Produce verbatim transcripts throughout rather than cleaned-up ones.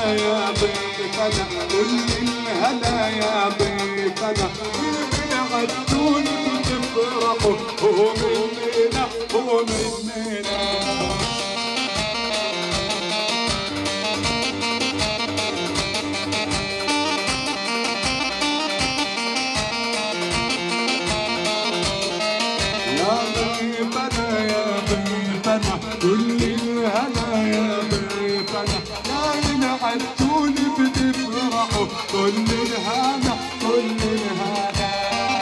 يا ضيفنا كل الهلا يا ضيفنا من عدون بتفرحوا هو مننا هو مننا كل الهنا يا ضيفنا يا ينعدون بتفرحوا كل الهنا كل الهنا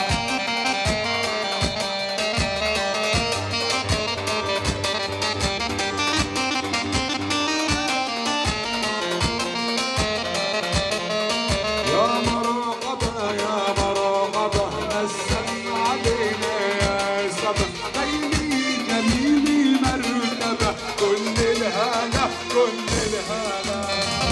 يا مرحبا يا مرحبا نسم علينا يا صبا ليلي جميلي مرتبة كل الهنا كل الهنا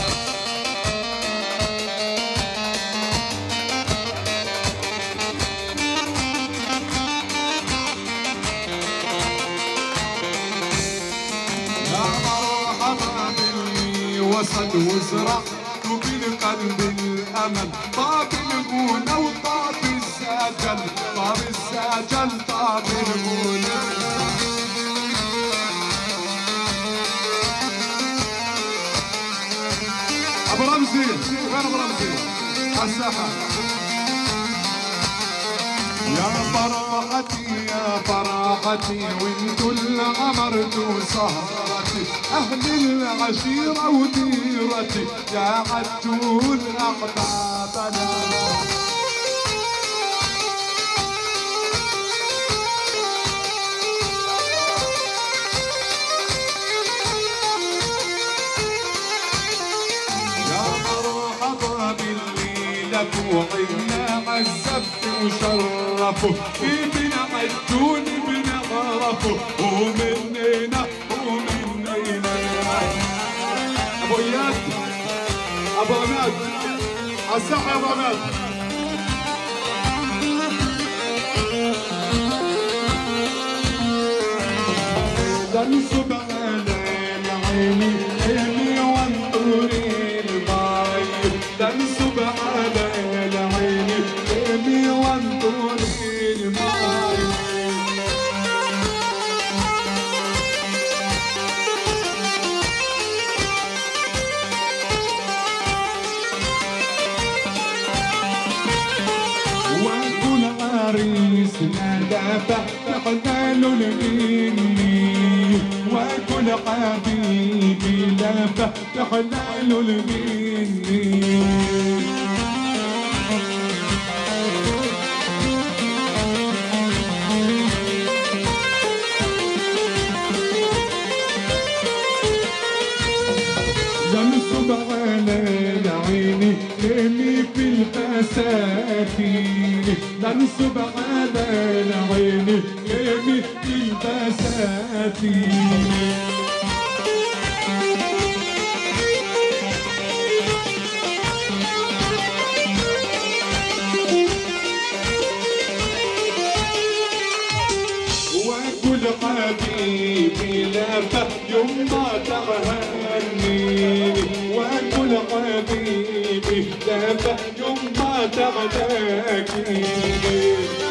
يا مرحبا باللي وصل وزرع وبالقلب الامل طاب الغنى وطاب السجل طاب السجل طاب الغنى ابو رمزي وين ابو رمزي على الساحه يا فرحتي يا فرحتي وانتو اللي عمرتوا سهرتي اهل العشيره وديرتي يا عدول احبابنا وعينا عالزف وشرفوا كيف نعدون بنعرفوا ومننا ومننا ابو اياد ابو عماد عالساحه يا ابو عماد تنصب على العيني عيني وانطري الماي تنصب على العيني عيني وانطري الماي واكون عريسنا دافع تحلال الغني واكون حبيبي دافع تحلال الغني ننصب على العيني نمي في البساتين ننصب على العيني نمي في البساتين وكل حبيبي لافه يوم ما تغنيني وكل حبيبي لافه يوم ما تغنيني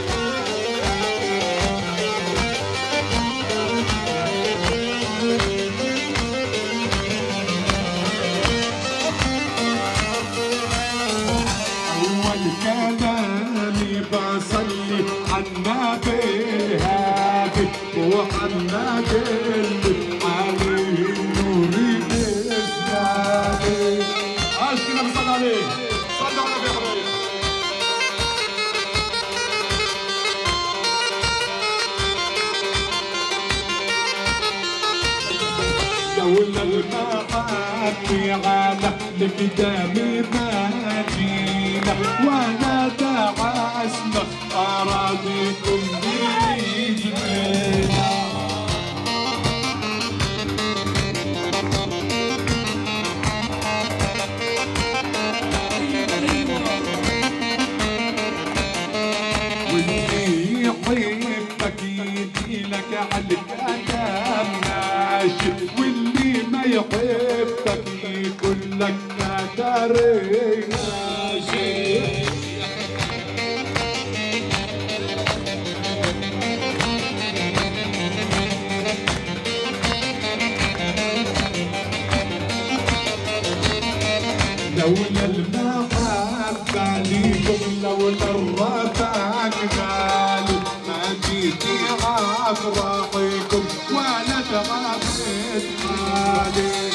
أول كلامي بصلي عالنبي الهادي وعنا قلبي عليه نور الإسلامي عاش كده بصلي عليه صلوا على النبي يا حبايبي دولة المحبة على لقدامي مدينة وانا دعسنا أراضيكم برجلنا واللي يحبك يديلك على الكلام ماشي واللي ما يحبك يقول لك أفراحكم ولا تغفل حالي.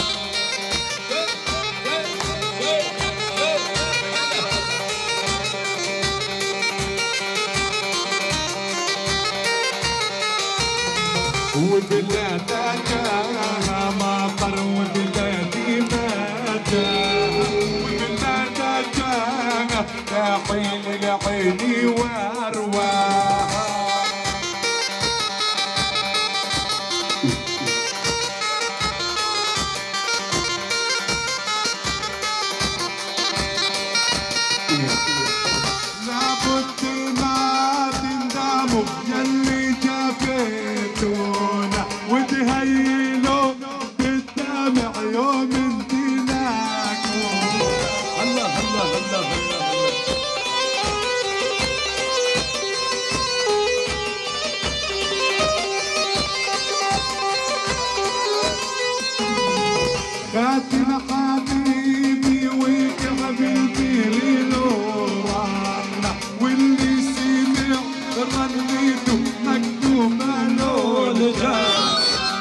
وبلادك مطر وبلادي مدى وبلادك يا حين العيني وارواح. لابد ما تندموا يلي جابيتونا وتهيلوا بالدمع يوم انتلاكم. الله الله الله الله خاتم حبيبي وقبلتي لنورنا واللي سمع رنيته مكتوبة له الجاه.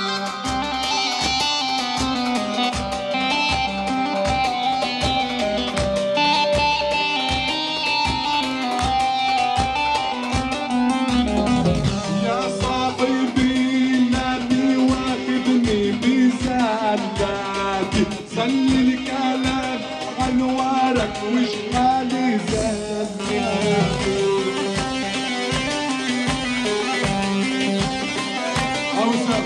يا صاحبي لا تواكبني بزلاتي خلي الكلام انوارك وش حالي زلاتي. اوسر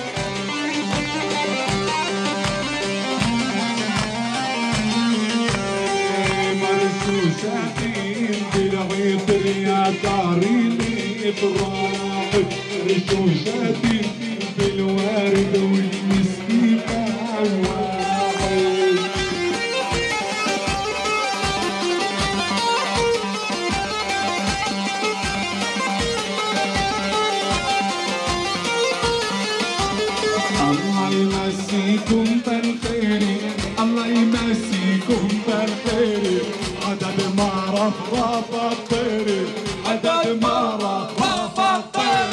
مرشوشاتين بالعطر يا داري الافراح رشوشاتين بالوارد والمسكين الواحد. الله يمسيكم بالخير الله يمسيكم بالخير عدد ما رفرف الطير عدد ما رفرف الطير.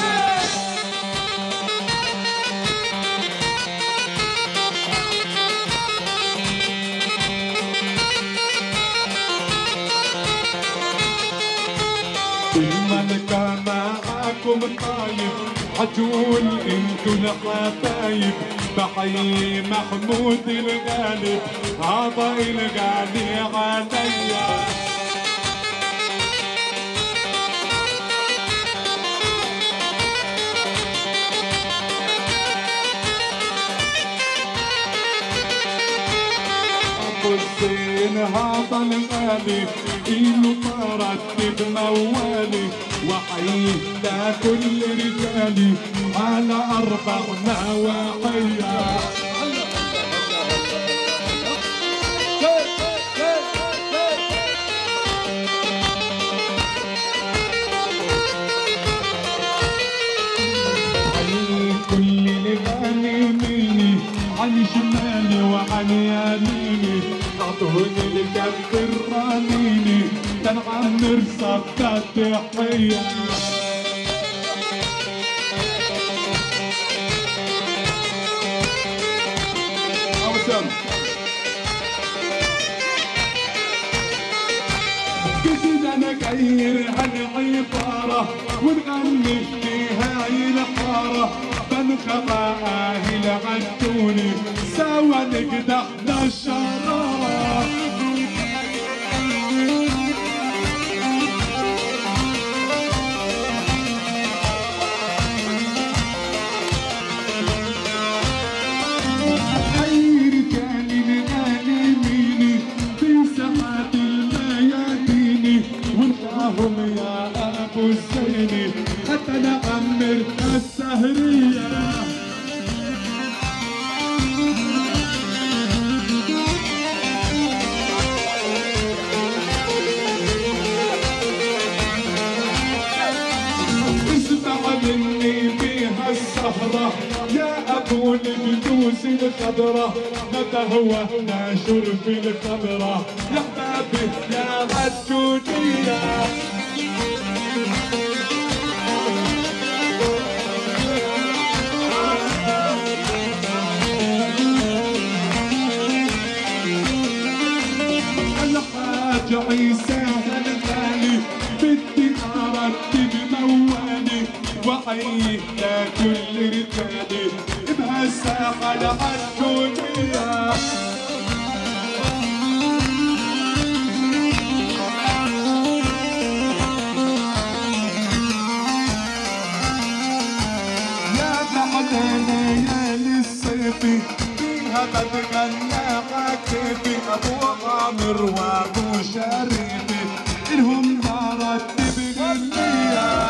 الملكة معاكم طايب عجول انتو الحبايب بحيي محمود الغالب عطا الغالي عليا. حسين هذا الغالي إله مرتب موالي وحي لكل رجالي على أربع نواحيها. حي كل الغانمين عن شمالي وعن يميني اعطوني الكف الرنيني تنعمر صفقة تحية. اوسم كده انا غير هالعبارة ونغني في هاي الحارة بنخبى العدوني سوا نقدح للشرارة. أي رجال الغانمين في ساحات الميادين ونقاهم يا أبو الزيني حتى نعمر السهرية. مني بيها السهرة يا أبو البدوس الخضرة نتهوى ناشر في الخضرة يا حبابي يا عالجودية. حي لكل رجالي بهالساحة لعالدنيا. يا بعدنا يا للصيفي فيها بتغنى عكيفي ابو عامر وابو شريفي الهم مرتب غنية.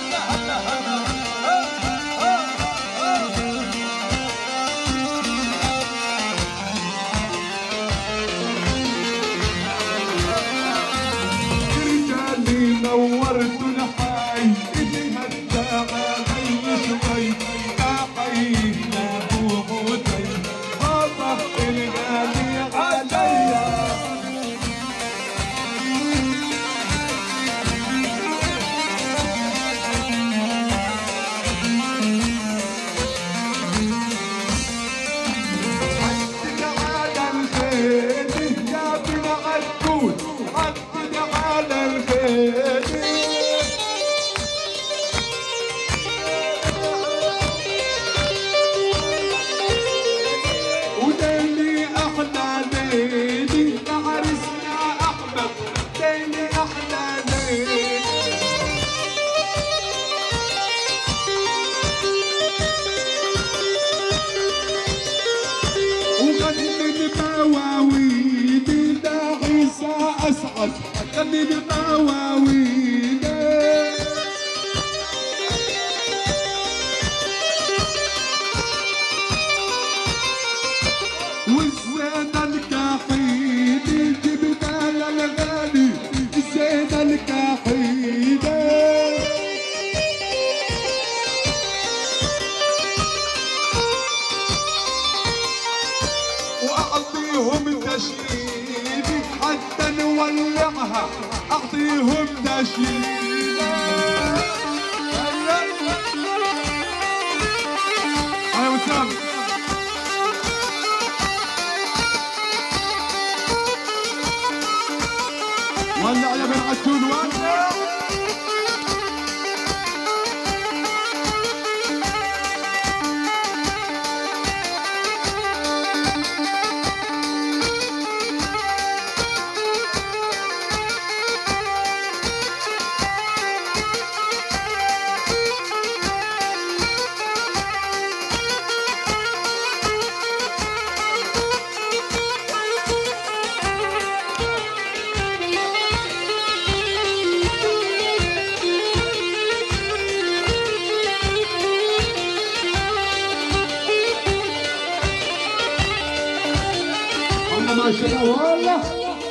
رجالي نورت الحي اللي هالداعي غي شوي داعي لابو عودي هذا الغالي عليا. غني المواويل والزينة الكحيلة جبنا للغالي الزينة الكحيلة وأعطيهم تشريف حتى نولعها أعطيهم تشريف. هيا وسام ولع يا بن عجون ولع. ما شاء الله والله.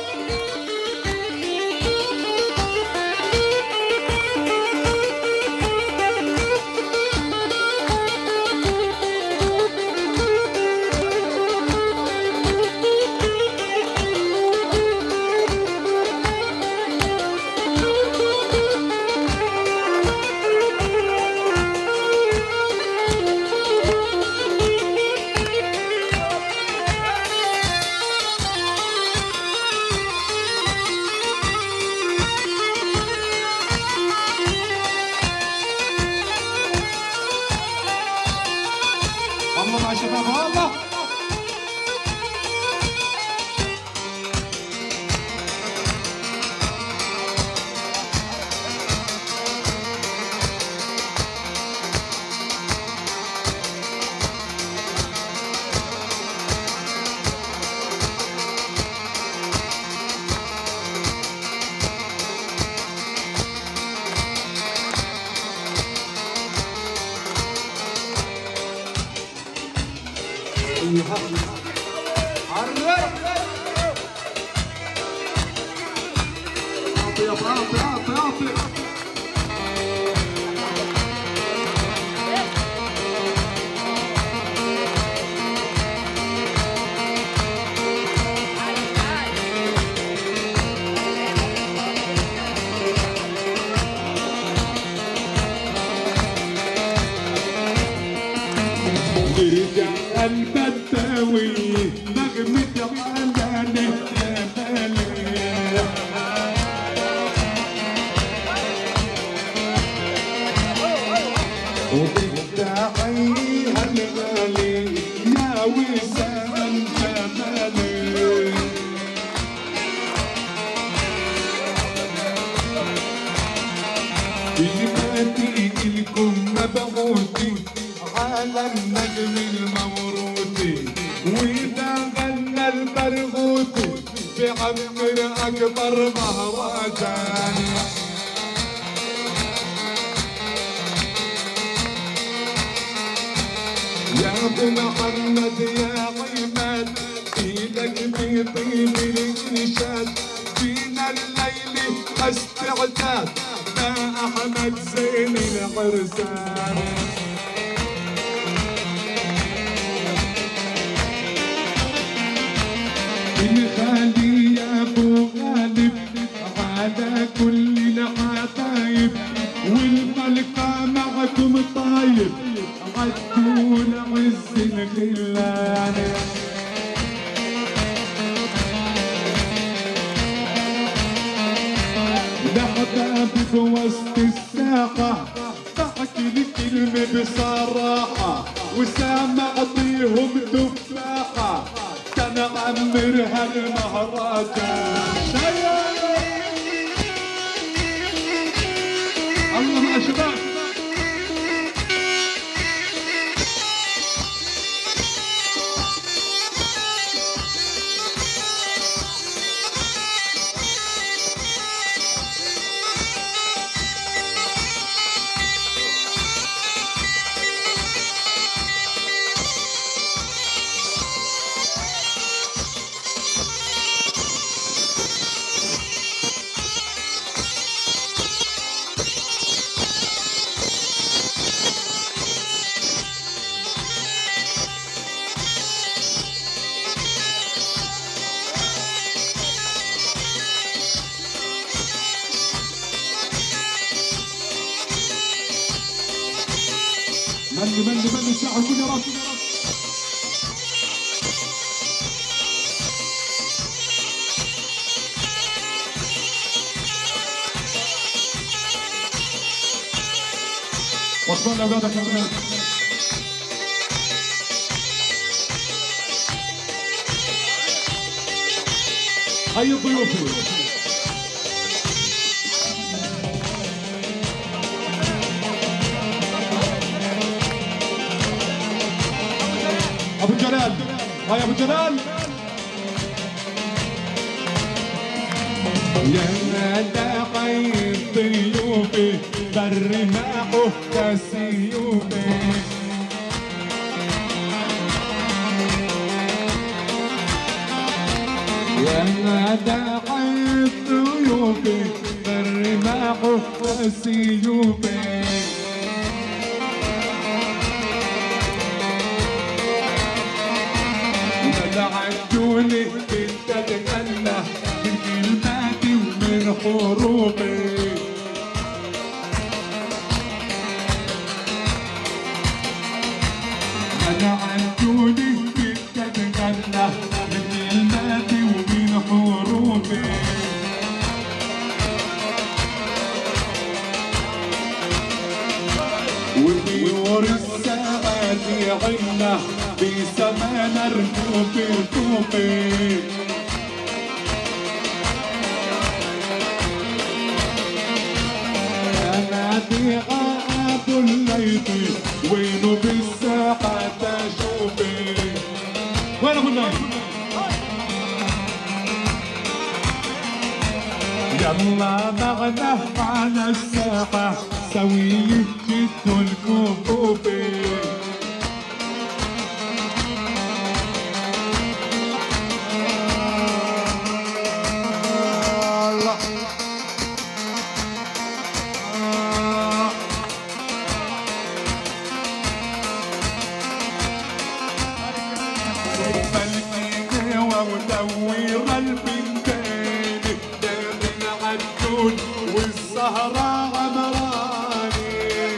والله مع شباب والله. عرّي اعطي يا اعطي اعطي اعطي رجع البداوي نغمة علاني وبالتحية الغالي يا وسام جمالي. كلماتي إلكم مبعوثي على النجم الموروثي، وإذا غنى البرغوثي بعمر أكبر مهرجان. يا ابو محمد يا عماد ايدك في طيب الانشاد، فينا الليل استعداد ما احمد زين العرسان. الغالي يا ابو غالب على كل العتايب، والملكة معكم طايب عدون عز الخلان. لحظة بوسط الساحة بحكي الكلمة بصراحة، وسامعطيهم تفاحة كان عمر هالمهرجان. الله مع شباب. مندي مندي مندي الساحة كل راس. وصلنا اولادك يا اولاد. هيا ضيوفي ابو جلال. هاي ابو جلال. يا داعي ضيوفي بر معه كسيوفي، يا داعي ضيوفي بر معه كسيوفي. عجوني كنت اتغنى من كلماتي ومن حروفي، انا عجوني كنت اتغنى من كلماتي ومن حروفي. وطيور السعادة عنا بسمانا رفوفي رفوفي. أنا ضيعة أبو الليثي وينو بالساحة تشوفي. وين أبو الليثي؟ يلا معنا على الساحة سوية جد الكفوفي. ودور البنتين داخل عالدون والسهرة عمراني.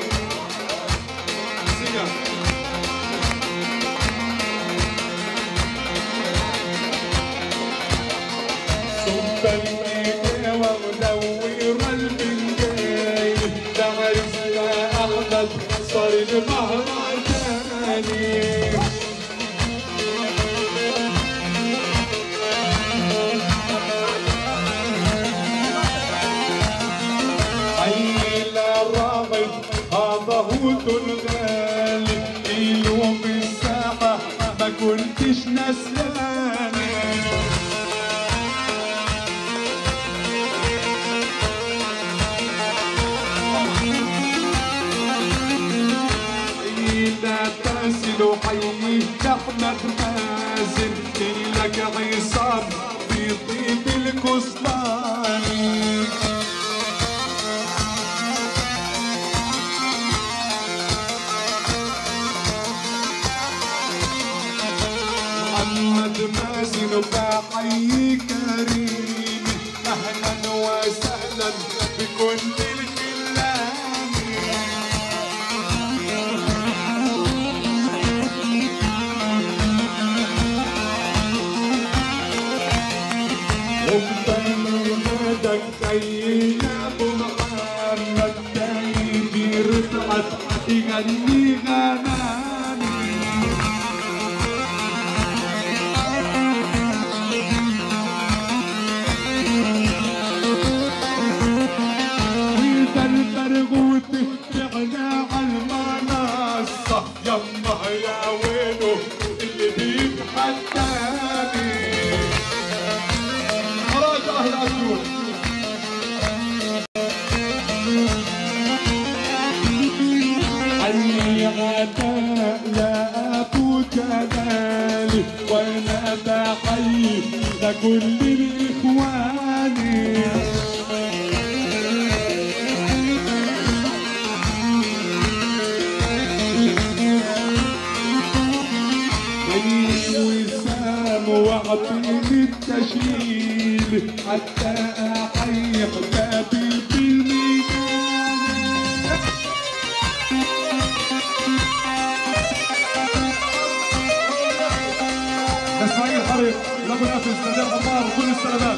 صب الميقاوة ودور البنتين تعرف يا أحمد صار مهرجاني. هذا هو الغالي اليوم الساحة ما كنتش نسياني. إذا تاسل وحيي أحمد مازن لك عصام في طيب الكسلاني. محمد مازن وبحيي كريم اهلا وسهلا بكل الكلام. وبطلبك سيدنا ابو محمد سيدي رفعت يغني غناني. البرغوث طلعنا عالمنصة يما يا وينو اللي بيتحداني. خلاص اهل اسيوط. حي غداء يا ابو جلال وانا بحيي لكل الاخواني. واعطيني التشييل حتى احيي حبابي بالميدان. اسماعيل حريق لابو نافذ نادر عمار وكل السلامات.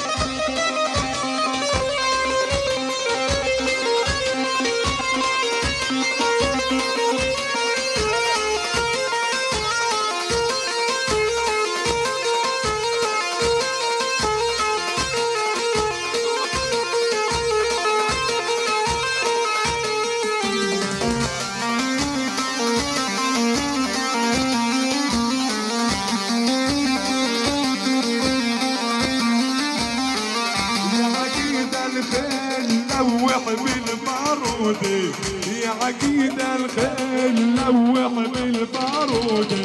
بالبارودي يا عقيد الخيل لوح بالبارودي.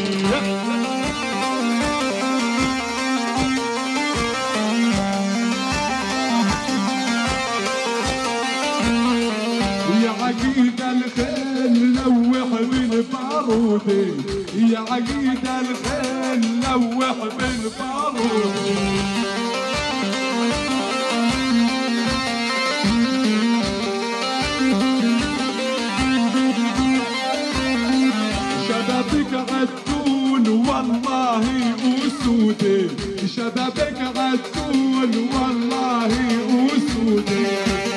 يا عقيد الخيل لوح بالبارودي يا عقيد الخيل لوح بالبارودي. شبابك عالطول والله أسودي شبابك عالطول والله أسودي.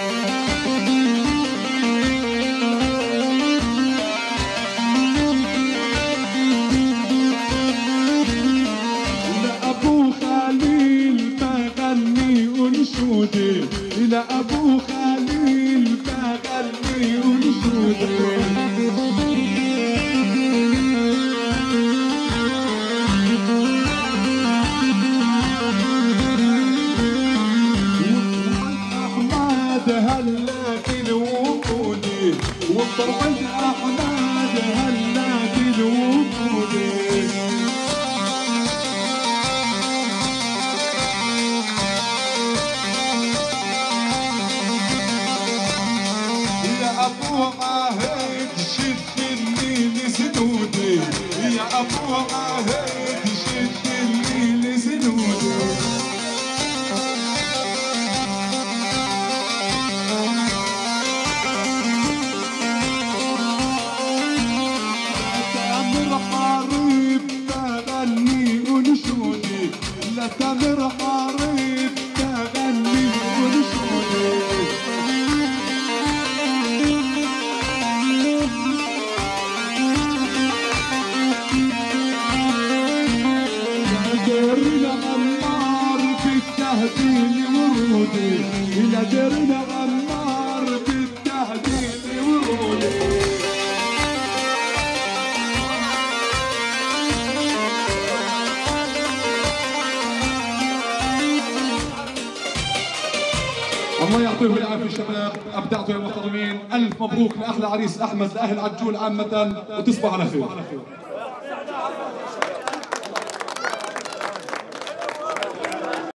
لأبو خليل بغني أنشودي لأبو خليل بغني أنشودي. هلا بالوقود وطربت احمد هلا بالوقود. يا ابو عهد شد الليل سدودي يا ابو عهد شد الليل سدودي. لا تغر حارب تغني ونشودي. الله يعطيهم العافيه شباب، ابدعتوا يا محترمين. الف مبروك لاحلى عريس احمد، لاهل عجول عامه، وتصبحوا على خير.